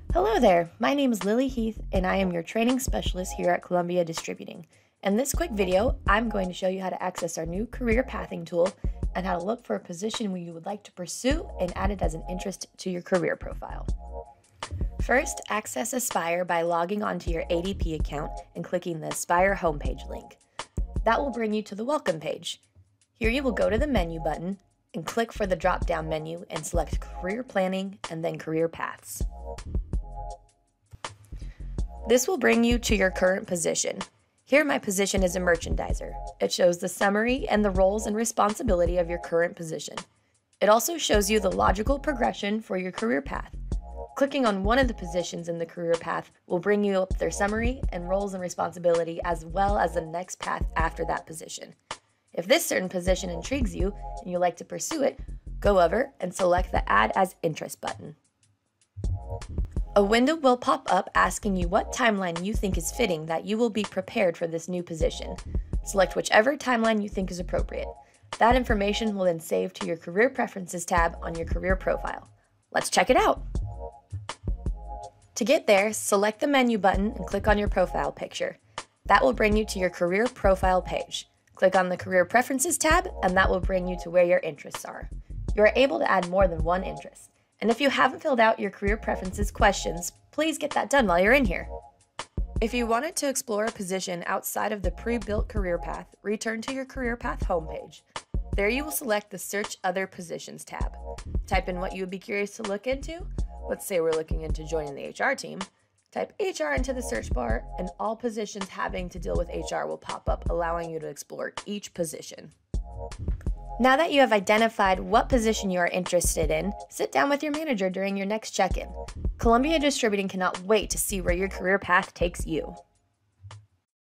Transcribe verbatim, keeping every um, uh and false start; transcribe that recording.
Hello there, my name is Lily Heath and I am your training specialist here at Columbia Distributing. In this quick video, I'm going to show you how to access our new career pathing tool and how to look for a position where you would like to pursue and add it as an interest to your career profile. First, access Aspire by logging onto your A D P account and clicking the Aspire homepage link. That will bring you to the welcome page. Here you will go to the menu button and click for the drop-down menu and select Career Planning and then Career Paths. This will bring you to your current position. Here my position is a merchandiser. It shows the summary and the roles and responsibility of your current position. It also shows you the logical progression for your career path. Clicking on one of the positions in the career path will bring you up their summary and roles and responsibility as well as the next path after that position. If this certain position intrigues you and you like to pursue it, go over and select the Add as Interest button. A window will pop up asking you what timeline you think is fitting that you will be prepared for this new position. Select whichever timeline you think is appropriate. That information will then save to your Career Preferences tab on your career profile. Let's check it out! To get there, select the menu button and click on your profile picture. That will bring you to your career profile page. Click on the Career Preferences tab and that will bring you to where your interests are. You are able to add more than one interest. And if you haven't filled out your career preferences questions, please get that done while you're in here. If you wanted to explore a position outside of the pre-built career path, return to your career path homepage. There you will select the Search Other Positions tab. Type in what you would be curious to look into. Let's say we're looking into joining the H R team. Type H R into the search bar and all positions having to deal with H R will pop up, allowing you to explore each position. Now that you have identified what position you are interested in, sit down with your manager during your next check-in. Columbia Distributing cannot wait to see where your career path takes you.